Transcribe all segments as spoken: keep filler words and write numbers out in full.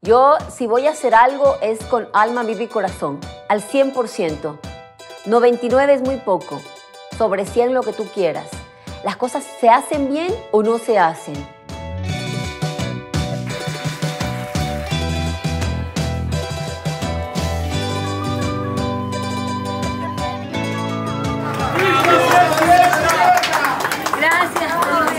Yo, si voy a hacer algo, es con alma, vida y corazón, al cien por ciento. noventa y nueve es muy poco, sobre cien lo que tú quieras. Las cosas se hacen bien o no se hacen. Gracias.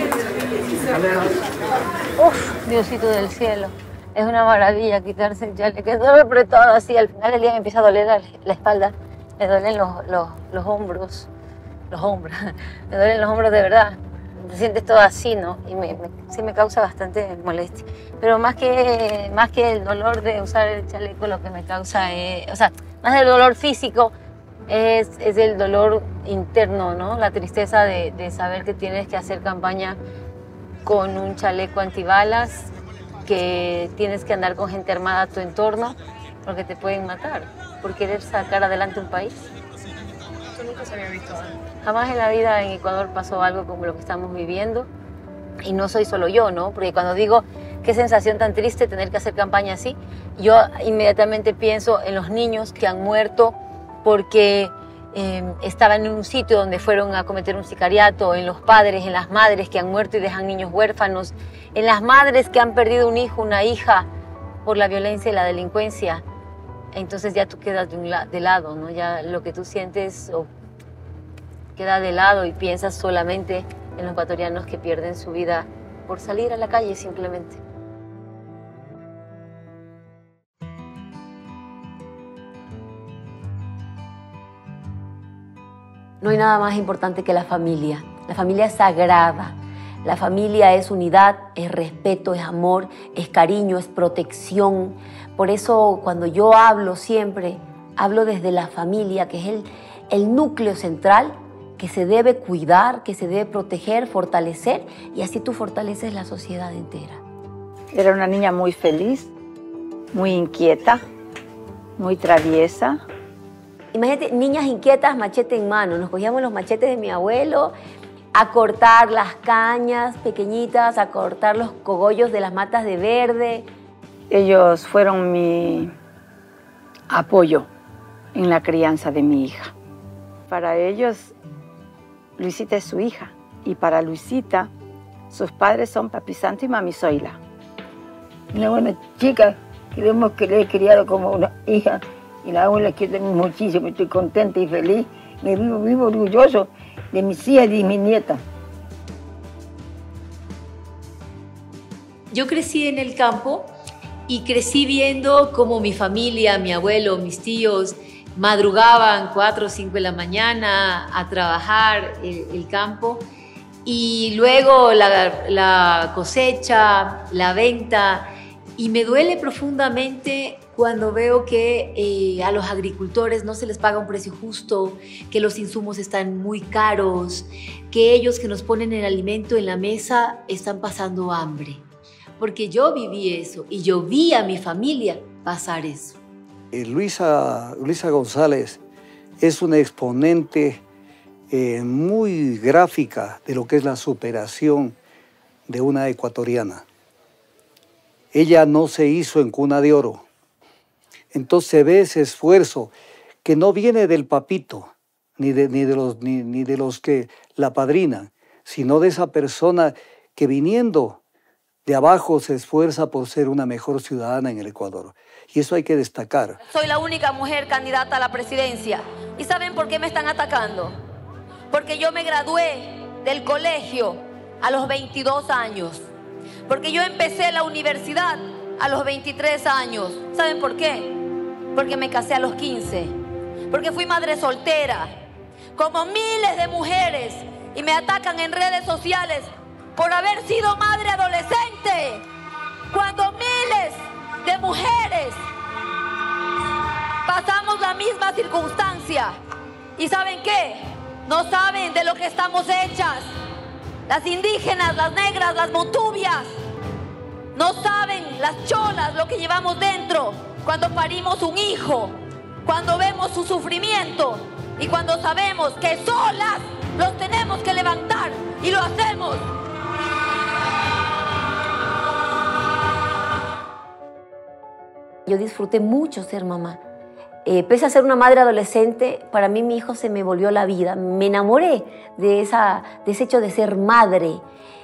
Uf, Diosito del cielo. Es una maravilla quitarse el chaleco. Es todo apretado así. Al final del día me empieza a doler la, la espalda. Me duelen los, los, los hombros. Los hombros. Me duelen los hombros de verdad. Te sientes todo así, ¿no? Y me, me, sí me causa bastante molestia. Pero más que, más que el dolor de usar el chaleco, lo que me causa es... O sea, más del dolor físico, es, es el dolor interno, ¿no? La tristeza de, de saber que tienes que hacer campaña con un chaleco antibalas, que tienes que andar con gente armada a tu entorno porque te pueden matar por querer sacar adelante un país. ¿Tú nunca se había visto algo? Jamás en la vida en Ecuador pasó algo como lo que estamos viviendo y no soy solo yo, ¿no? Porque cuando digo qué sensación tan triste tener que hacer campaña así, yo inmediatamente pienso en los niños que han muerto porque eh, estaban en un sitio donde fueron a cometer un sicariato, en los padres, en las madres que han muerto y dejan niños huérfanos, en las madres que han perdido un hijo, una hija por la violencia y la delincuencia. Entonces ya tú quedas de, un la de lado, ¿no? Ya lo que tú sientes oh, queda de lado y piensas solamente en los ecuatorianos que pierden su vida por salir a la calle simplemente. No hay nada más importante que la familia. La familia es sagrada. La familia es unidad, es respeto, es amor, es cariño, es protección. Por eso cuando yo hablo siempre, hablo desde la familia, que es el, el núcleo central que se debe cuidar, que se debe proteger, fortalecer, y así tú fortaleces la sociedad entera. Era una niña muy feliz, muy inquieta, muy traviesa. Imagínate, niñas inquietas, machete en mano. Nos cogíamos los machetes de mi abuelo a cortar las cañas pequeñitas, a cortar los cogollos de las matas de verde. Ellos fueron mi apoyo en la crianza de mi hija. Para ellos, Luisita es su hija. Y para Luisita, sus padres son Papi Santo y Mami Zoila. Una buena chica que vemos que le he criado como una hija. Y la abuela quiero muchísimo, estoy contenta y feliz. Me vivo, vivo orgulloso de mis hijas y de mis nietas. Yo crecí en el campo y crecí viendo cómo mi familia, mi abuelo, mis tíos madrugaban cuatro o cinco de la mañana a trabajar el, el campo y luego la, la cosecha, la venta, y me duele profundamente cuando veo que eh, a los agricultores no se les paga un precio justo, que los insumos están muy caros, que ellos que nos ponen el alimento en la mesa están pasando hambre. Porque yo viví eso y yo vi a mi familia pasar eso. Eh, Luisa, Luisa González es una exponente eh, muy gráfica de lo que es la superación de una ecuatoriana. Ella no se hizo en cuna de oro. Entonces se ve ese esfuerzo que no viene del papito, ni de, ni de, los, ni, ni de los que la padrinan, sino de esa persona que viniendo de abajo se esfuerza por ser una mejor ciudadana en el Ecuador. Y eso hay que destacar. Soy la única mujer candidata a la presidencia. ¿Y saben por qué me están atacando? Porque yo me gradué del colegio a los veintidós años. Porque yo empecé la universidad a los veintitrés años. ¿Saben por qué? Porque me casé a los quince. Porque fui madre soltera, como miles de mujeres, y me atacan en redes sociales por haber sido madre adolescente, cuando miles de mujeres pasamos la misma circunstancia. ¿Y saben qué? No saben de lo que estamos hechas. Las indígenas, las negras, las montubias. No saben las cholas lo que llevamos dentro cuando parimos un hijo, cuando vemos su sufrimiento y cuando sabemos que solas los tenemos que levantar y lo hacemos. Yo disfruté mucho ser mamá. Eh, pese a ser una madre adolescente, para mí mi hijo se me volvió la vida. Me enamoré de, esa, de ese hecho de ser madre.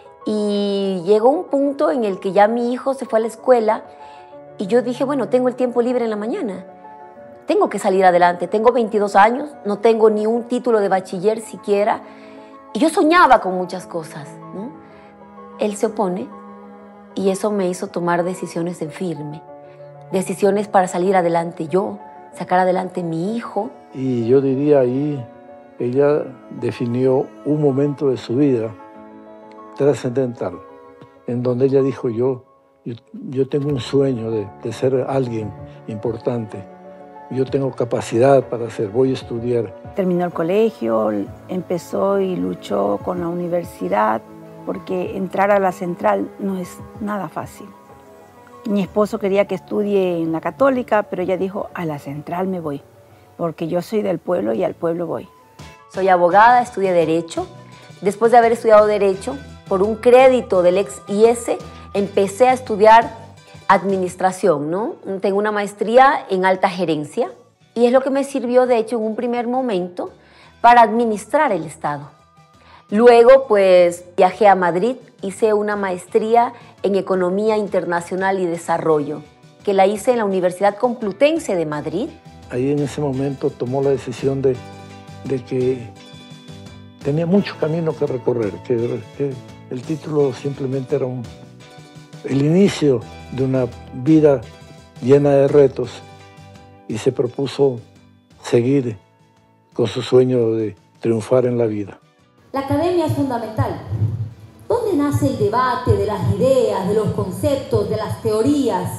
Y llegó un punto en el que ya mi hijo se fue a la escuela y yo dije, bueno, tengo el tiempo libre en la mañana. Tengo que salir adelante. Tengo veintidós años, no tengo ni un título de bachiller siquiera. Y yo soñaba con muchas cosas, ¿no? Él se opone y eso me hizo tomar decisiones en firme. Decisiones para salir adelante yo, sacar adelante mi hijo. Y yo diría ahí, ella definió un momento de su vida trascendental, en donde ella dijo, yo, yo, yo tengo un sueño de, de ser alguien importante. Yo tengo capacidad para hacer, voy a estudiar. Terminó el colegio, empezó y luchó con la universidad, porque entrar a la central no es nada fácil. Mi esposo quería que estudie en la Católica, pero ella dijo, a la central me voy, porque yo soy del pueblo y al pueblo voy. Soy abogada, estudié Derecho. Después de haber estudiado Derecho, por un crédito del ex I E S, empecé a estudiar Administración, ¿no? Tengo una maestría en alta gerencia y es lo que me sirvió, de hecho, en un primer momento para administrar el Estado. Luego, pues, viajé a Madrid, hice una maestría en Economía Internacional y Desarrollo, que la hice en la Universidad Complutense de Madrid. Ahí en ese momento tomó la decisión de, de que tenía mucho camino que recorrer, que, que el título simplemente era un, el inicio de una vida llena de retos y se propuso seguir con su sueño de triunfar en la vida. La academia es fundamental. ¿Dónde nace el debate de las ideas, de los conceptos, de las teorías?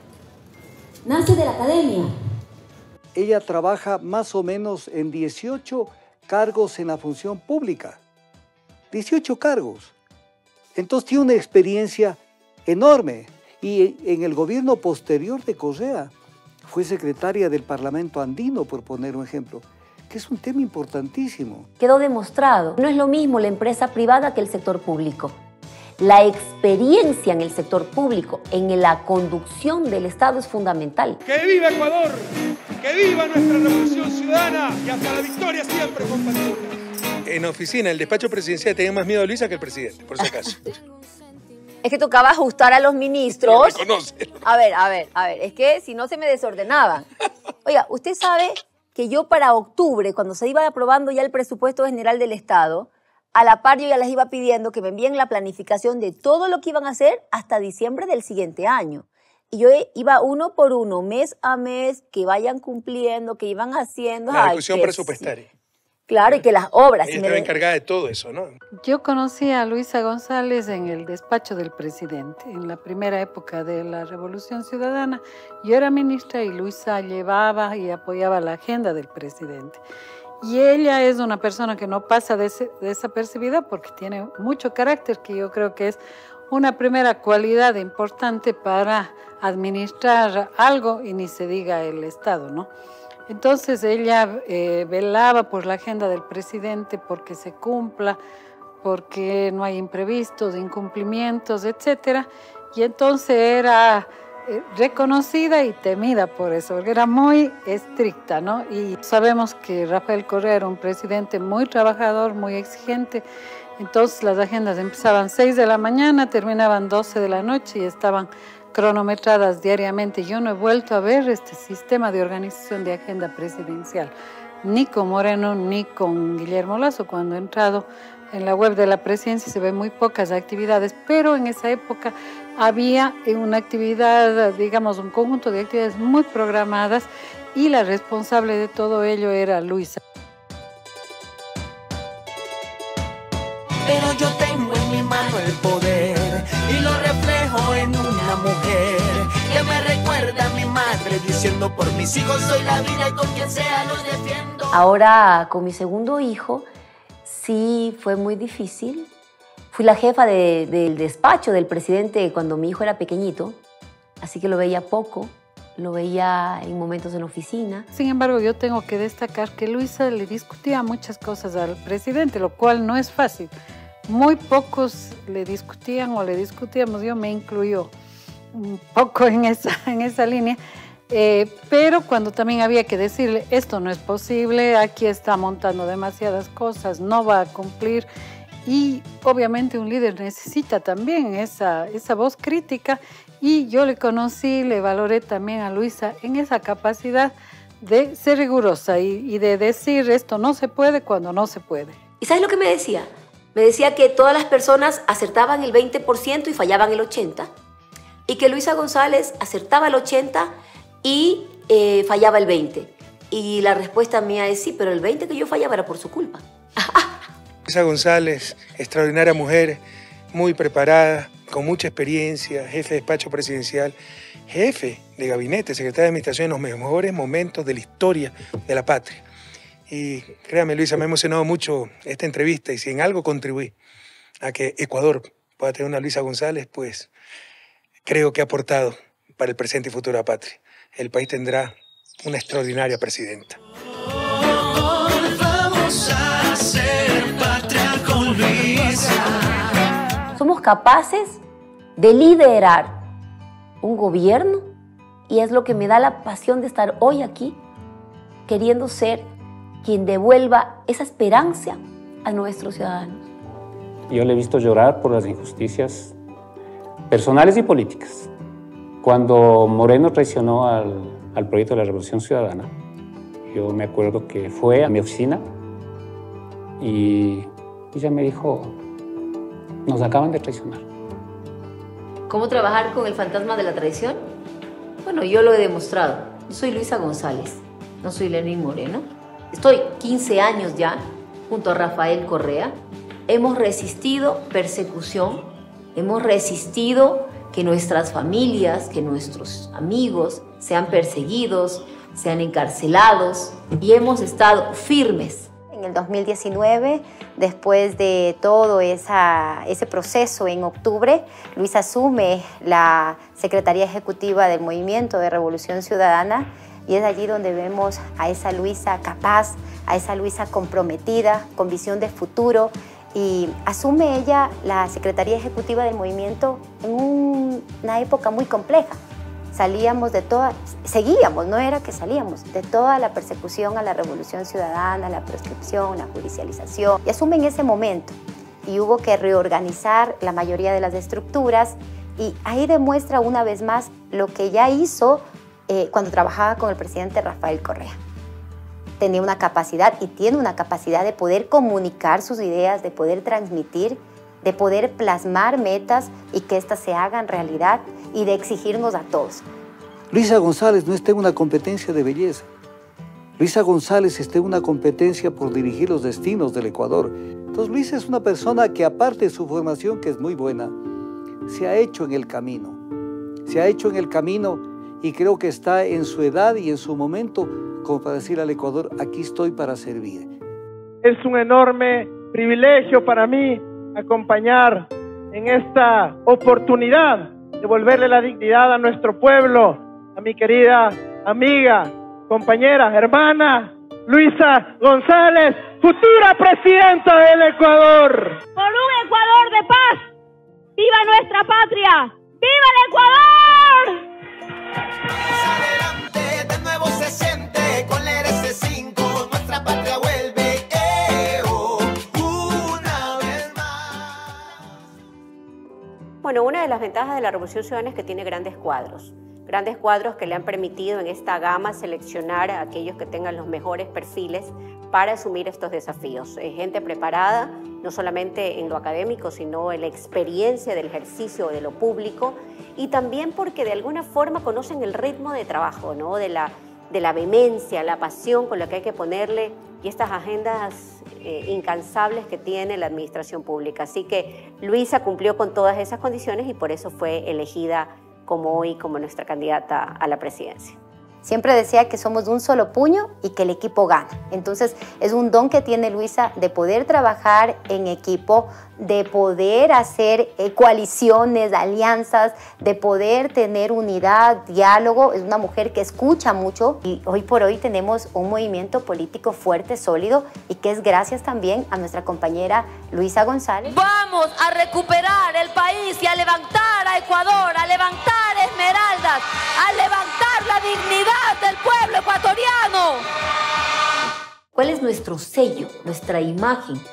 Nace de la academia. Ella trabaja más o menos en dieciocho cargos en la función pública. dieciocho cargos. Entonces tiene una experiencia enorme. Y en el gobierno posterior de Correa fue secretaria del Parlamento andino, por poner un ejemplo, que es un tema importantísimo. Quedó demostrado, no es lo mismo la empresa privada que el sector público. La experiencia en el sector público, en la conducción del Estado, es fundamental. ¡Que viva Ecuador! ¡Que viva nuestra revolución ciudadana! Y hasta la victoria siempre, compatriotas. En la oficina, el despacho presidencial, tenía más miedo a Luisa que el presidente, por si acaso. Es que tocaba ajustar a los ministros. Reconoce. A ver, a ver, a ver, es que si no se me desordenaban. Oiga, usted sabe que yo para octubre, cuando se iba aprobando ya el presupuesto general del Estado, a la par yo ya les iba pidiendo que me envíen la planificación de todo lo que iban a hacer hasta diciembre del siguiente año. Y yo iba uno por uno, mes a mes, que vayan cumpliendo, que iban haciendo. La discusión Ay, presupuestaria. Sí. Claro, y que las obras... Ella si estaba me... encargada de todo eso, ¿no? Yo conocí a Luisa González en el despacho del presidente, en la primera época de la Revolución Ciudadana. Yo era ministra y Luisa llevaba y apoyaba la agenda del presidente. Y ella es una persona que no pasa des desapercibida porque tiene mucho carácter, que yo creo que es una primera cualidad importante para administrar algo y ni se diga el Estado, ¿no? Entonces ella eh, velaba por la agenda del presidente porque se cumpla, porque no hay imprevistos, incumplimientos, etcétera. Y entonces era eh, reconocida y temida por eso, porque era muy estricta, ¿no? Y sabemos que Rafael Correa era un presidente muy trabajador, muy exigente. Entonces las agendas empezaban seis de la mañana, terminaban doce de la noche y estaban cronometradas diariamente. Yo no he vuelto a ver este sistema de organización de agenda presidencial, ni con Moreno ni con Guillermo Lasso. Cuando he entrado en la web de la presidencia se ven muy pocas actividades, pero en esa época había una actividad, digamos, un conjunto de actividades muy programadas y la responsable de todo ello era Luisa. Pero yo tengo en mi mano el poder y lo reflejo en una mujer que me recuerda a mi madre diciendo por mis hijos soy la vida y con quien sea los defiendo. Ahora con mi segundo hijo sí fue muy difícil. Fui la jefa de, del despacho del presidente cuando mi hijo era pequeñito, así que lo veía poco. Lo veía en momentos en la oficina. Sin embargo, yo tengo que destacar que Luisa le discutía muchas cosas al presidente, lo cual no es fácil. Muy pocos le discutían o le discutíamos, yo me incluyo un poco en esa, en esa línea. Eh, pero cuando también había que decirle, esto no es posible, aquí está montando demasiadas cosas, no va a cumplir. Y obviamente un líder necesita también esa, esa voz crítica. Y yo le conocí, le valoré también a Luisa en esa capacidad de ser rigurosa y, y de decir esto no se puede cuando no se puede. ¿Y sabes lo que me decía? Me decía que todas las personas acertaban el veinte por ciento y fallaban el ochenta por ciento. Y que Luisa González acertaba el ochenta por ciento y eh, fallaba el veinte por ciento. Y la respuesta mía es sí, pero el veinte por ciento que yo fallaba era por su culpa. Luisa González, extraordinaria mujer, muy preparada, con mucha experiencia, jefe de despacho presidencial, jefe de gabinete, secretaria de administración en los mejores momentos de la historia de la patria. Y créame, Luisa, me ha emocionado mucho esta entrevista y si en algo contribuí a que Ecuador pueda tener una Luisa González, pues creo que ha aportado para el presente y futuro de la patria. El país tendrá una extraordinaria presidenta. Vamos a ser patria con Luisa. Somos capaces de liderar un gobierno y es lo que me da la pasión de estar hoy aquí, queriendo ser quien devuelva esa esperanza a nuestros ciudadanos. Yo le he visto llorar por las injusticias personales y políticas. Cuando Moreno traicionó al, al proyecto de la Revolución Ciudadana, yo me acuerdo que fue a mi oficina y ella me dijo, nos acaban de traicionar. ¿Cómo trabajar con el fantasma de la traición? Bueno, yo lo he demostrado. Yo soy Luisa González, no soy Lenín Moreno. Estoy quince años ya junto a Rafael Correa. Hemos resistido persecución, hemos resistido que nuestras familias, que nuestros amigos sean perseguidos, sean encarcelados y hemos estado firmes. En el dos mil diecinueve, después de todo esa, ese proceso en octubre, Luisa asume la Secretaría Ejecutiva del Movimiento de Revolución Ciudadana y es allí donde vemos a esa Luisa capaz, a esa Luisa comprometida, con visión de futuro, y asume ella la Secretaría Ejecutiva del Movimiento en un, una época muy compleja. Salíamos de toda, seguíamos, no era que salíamos, de toda la persecución a la Revolución Ciudadana, la proscripción, la judicialización, y asume en ese momento. Y hubo que reorganizar la mayoría de las estructuras y ahí demuestra una vez más lo que ya hizo eh, cuando trabajaba con el presidente Rafael Correa. Tenía una capacidad y tiene una capacidad de poder comunicar sus ideas, de poder transmitir, de poder plasmar metas y que éstas se hagan realidad y de exigirnos a todos. Luisa González no está en una competencia de belleza. Luisa González está en una competencia por dirigir los destinos del Ecuador. Entonces Luisa es una persona que, aparte de su formación, que es muy buena, se ha hecho en el camino. Se ha hecho en el camino y creo que está en su edad y en su momento como para decir al Ecuador, aquí estoy para servir. Es un enorme privilegio para mí acompañar en esta oportunidad de devolverle la dignidad a nuestro pueblo, a mi querida amiga, compañera, hermana, Luisa González, futura presidenta del Ecuador. Por un Ecuador de paz, ¡viva nuestra patria! ¡Viva el Ecuador! Adelante, de nuevo se siente con la R S cinco, nuestra patria vuelve, eh, oh, una vez más. Bueno, una de las ventajas de la Revolución Ciudadana es que tiene grandes cuadros. Grandes cuadros que le han permitido en esta gama seleccionar a aquellos que tengan los mejores perfiles para asumir estos desafíos. Eh, gente preparada, no solamente en lo académico, sino en la experiencia del ejercicio de lo público y también porque de alguna forma conocen el ritmo de trabajo, ¿no? de, la, de la vehemencia, la pasión con la que hay que ponerle y estas agendas eh, incansables que tiene la administración pública. Así que Luisa cumplió con todas esas condiciones y por eso fue elegida como hoy, como nuestra candidata a la presidencia. Siempre decía que somos de un solo puño y que el equipo gana. Entonces es un don que tiene Luisa de poder trabajar en equipo, de poder hacer eh, coaliciones, alianzas, de poder tener unidad, diálogo. Es una mujer que escucha mucho y hoy por hoy tenemos un movimiento político fuerte, sólido y que es gracias también a nuestra compañera Luisa González. Vamos a recuperar el país y a levantar a Ecuador, a levantar Esmeralda. esmeraldas, a levantar la dignidad del pueblo ecuatoriano. ¿Cuál es nuestro sello, nuestra imagen?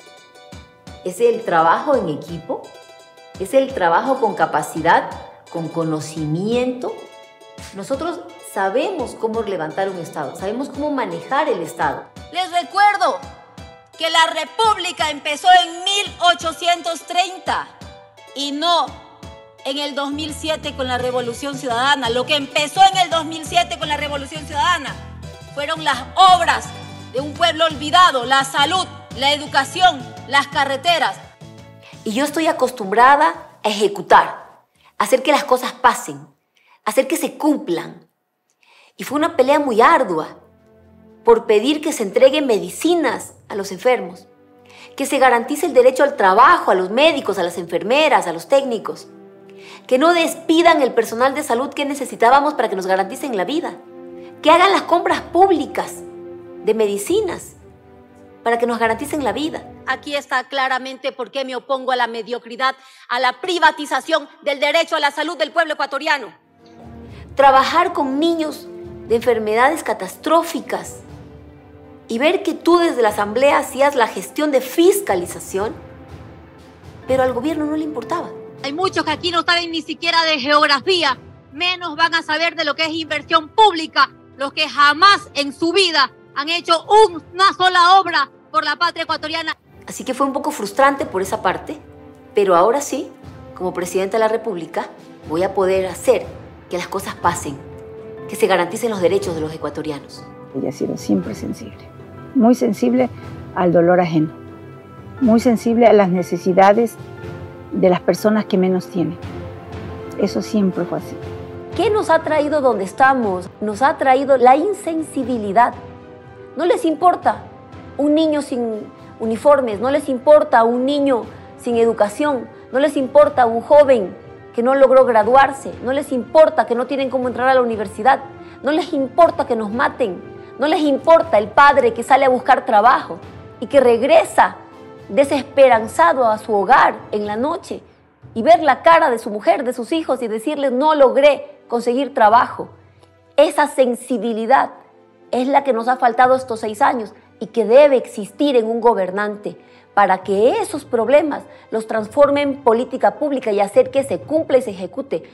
¿Es el trabajo en equipo? ¿Es el trabajo con capacidad, con conocimiento? Nosotros sabemos cómo levantar un Estado, sabemos cómo manejar el Estado. Les recuerdo que la República empezó en mil ochocientos treinta y no en el dos mil siete con la Revolución Ciudadana. Lo que empezó en el dos mil siete con la Revolución Ciudadana fueron las obras de un pueblo olvidado, la salud, la educación, las carreteras. Y yo estoy acostumbrada a ejecutar, a hacer que las cosas pasen, a hacer que se cumplan. Y fue una pelea muy ardua por pedir que se entreguen medicinas a los enfermos, que se garantice el derecho al trabajo a los médicos, a las enfermeras, a los técnicos, que no despidan el personal de salud que necesitábamos para que nos garanticen la vida, que hagan las compras públicas de medicinas para que nos garanticen la vida. Aquí está claramente por qué me opongo a la mediocridad, a la privatización del derecho a la salud del pueblo ecuatoriano. Trabajar con niños de enfermedades catastróficas y ver que tú desde la Asamblea hacías la gestión de fiscalización, pero al gobierno no le importaba. Hay muchos que aquí no saben ni siquiera de geografía, menos van a saber de lo que es inversión pública, los que jamás en su vida han hecho una sola obra por la patria ecuatoriana. Así que fue un poco frustrante por esa parte, pero ahora sí, como Presidenta de la República, voy a poder hacer que las cosas pasen, que se garanticen los derechos de los ecuatorianos. Ella ha sido siempre sensible, muy sensible al dolor ajeno, muy sensible a las necesidades de las personas que menos tienen. Eso siempre fue así. ¿Qué nos ha traído donde estamos? Nos ha traído la insensibilidad. No les importa un niño sin uniformes, no les importa un niño sin educación, no les importa un joven que no logró graduarse, no les importa que no tienen cómo entrar a la universidad, no les importa que nos maten, no les importa el padre que sale a buscar trabajo y que regresa desesperanzado a su hogar en la noche y ver la cara de su mujer, de sus hijos y decirles no logré conseguir trabajo. Esa sensibilidad es la que nos ha faltado estos seis años y que debe existir en un gobernante para que esos problemas los transforme en política pública y hacer que se cumpla y se ejecute.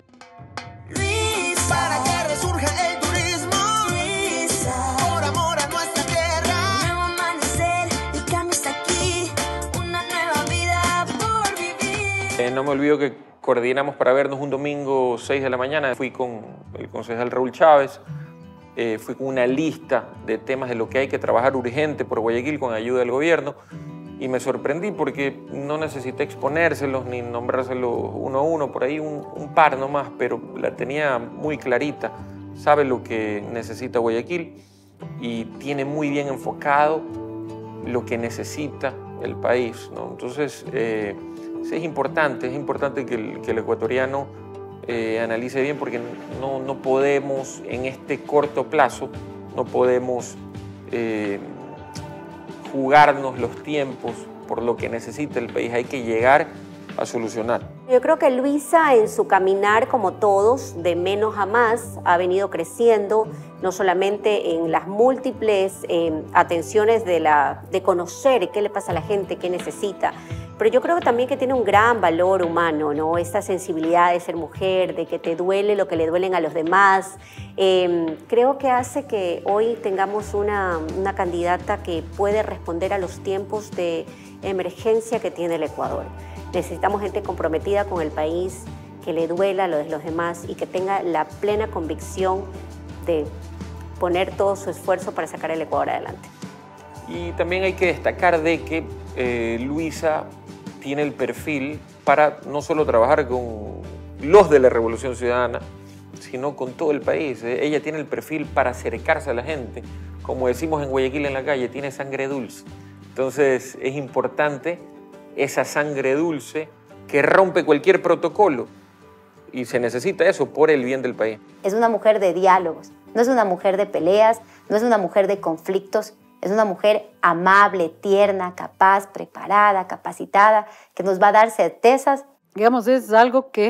Luis, para que resurja el turismo, Luis, por amor a nuestra tierra, un nuevo amanecer, el cambio está aquí, una nueva vida por vivir. Eh, no me olvido que coordinamos para vernos un domingo seis de la mañana. Fui con el concejal Raúl Chávez. Eh, fui con una lista de temas de lo que hay que trabajar urgente por Guayaquil con ayuda del gobierno y me sorprendí porque no necesité exponérselos ni nombrárselos uno a uno, por ahí un, un par nomás, pero la tenía muy clarita, sabe lo que necesita Guayaquil y tiene muy bien enfocado lo que necesita el país, ¿no? Entonces, eh, sí es importante, es importante que el, que el ecuatoriano Eh, analice bien porque no, no podemos en este corto plazo, no podemos eh, jugarnos los tiempos por lo que necesita el país, hay que llegar a solucionar. Yo creo que Luisa en su caminar, como todos, de menos a más, ha venido creciendo, no solamente en las múltiples eh, atenciones de, la, de conocer qué le pasa a la gente, qué necesita, pero yo creo también que tiene un gran valor humano, ¿no? Esta sensibilidad de ser mujer, de que te duele lo que le duelen a los demás. Eh, creo que hace que hoy tengamos una, una candidata que puede responder a los tiempos de emergencia que tiene el Ecuador. Necesitamos gente comprometida con el país, que le duela lo de los demás y que tenga la plena convicción de poner todo su esfuerzo para sacar el Ecuador adelante. Y también hay que destacar de que eh, Luisa tiene el perfil para no solo trabajar con los de la Revolución Ciudadana, sino con todo el país. Ella tiene el perfil para acercarse a la gente. Como decimos en Guayaquil en la calle, tiene sangre dulce. Entonces es importante esa sangre dulce que rompe cualquier protocolo y se necesita eso por el bien del país. Es una mujer de diálogos, no es una mujer de peleas, no es una mujer de conflictos, es una mujer amable, tierna, capaz, preparada, capacitada, que nos va a dar certezas. Digamos, es algo que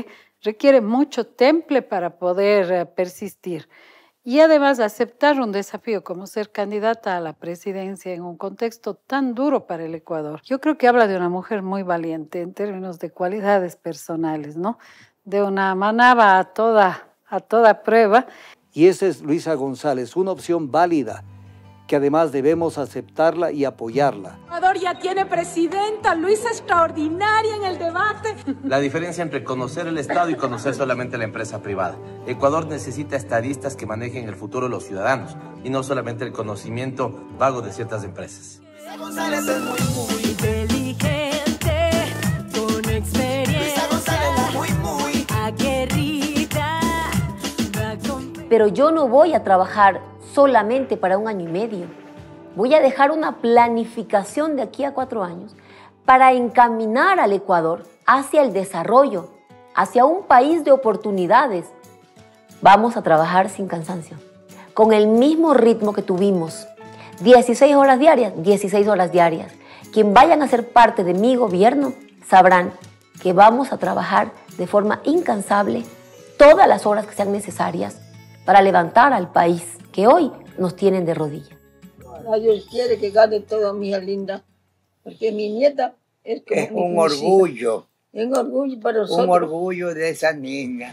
requiere mucho temple para poder eh, persistir. Y además aceptar un desafío como ser candidata a la presidencia en un contexto tan duro para el Ecuador. Yo creo que habla de una mujer muy valiente en términos de cualidades personales, ¿no? De una manaba a toda, a toda prueba. Y esa es Luisa González, una opción válida, que además debemos aceptarla y apoyarla. Ecuador ya tiene presidenta, Luisa extraordinaria en el debate. La diferencia entre conocer el Estado y conocer solamente la empresa privada. Ecuador necesita estadistas que manejen el futuro de los ciudadanos y no solamente el conocimiento vago de ciertas empresas. Luisa González es muy, muy inteligente, con experiencia. Luisa González es muy, muy aguerrida. Pero yo no voy a trabajar solamente para un año y medio. Voy a dejar una planificación de aquí a cuatro años para encaminar al Ecuador hacia el desarrollo, hacia un país de oportunidades. Vamos a trabajar sin cansancio, con el mismo ritmo que tuvimos. dieciséis horas diarias, dieciséis horas diarias. Quien vayan a ser parte de mi gobierno sabrán que vamos a trabajar de forma incansable todas las horas que sean necesarias para levantar al país que hoy nos tienen de rodillas. Dios quiere que gane todo, mi hija linda, porque mi nieta es como es un orgullo. Es un orgullo para nosotros. Un orgullo de esa niña.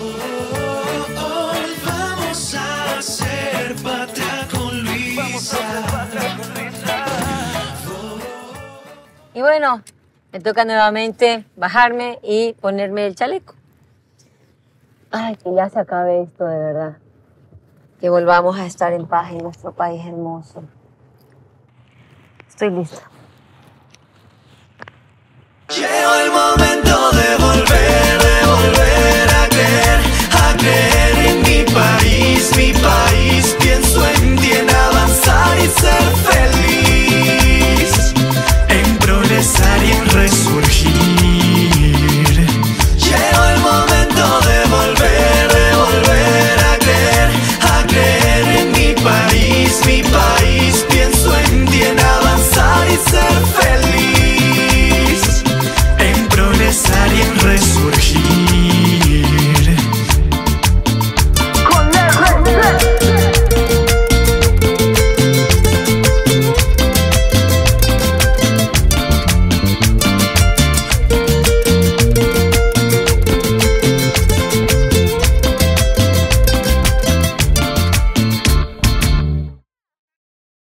Hoy vamos a hacer patria con Luisa. Y bueno, me toca nuevamente bajarme y ponerme el chaleco. Ay, que ya se acabe esto de verdad. Que volvamos a estar en paz en nuestro país hermoso. Estoy lista.